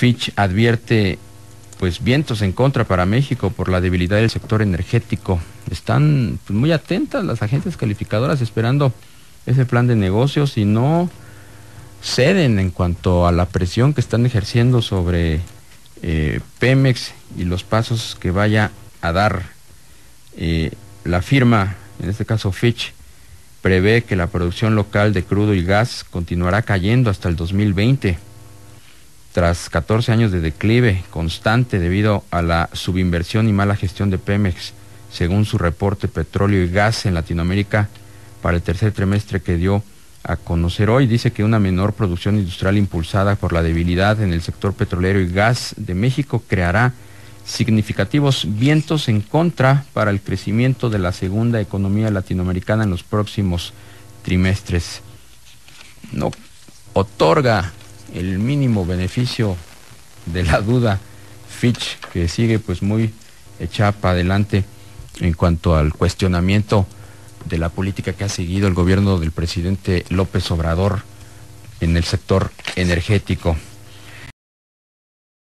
Fitch advierte pues vientos en contra para México por la debilidad del sector energético. Están pues, muy atentas las agencias calificadoras esperando ese plan de negocios y no ceden en cuanto a la presión que están ejerciendo sobre Pemex y los pasos que vaya a dar. La firma, en este caso Fitch, prevé que la producción local de crudo y gas continuará cayendo hasta el 2020. Tras 14 años de declive constante debido a la subinversión y mala gestión de Pemex, según su reporte Petróleo y Gas en Latinoamérica para el tercer trimestre que dio a conocer hoy, dice que una menor producción industrial impulsada por la debilidad en el sector petrolero y gas de México creará significativos vientos en contra para el crecimiento de la segunda economía latinoamericana en los próximos trimestres. No otorga el mínimo beneficio de la duda Fitch, que sigue pues muy echada para adelante en cuanto al cuestionamiento de la política que ha seguido el gobierno del presidente López Obrador en el sector energético.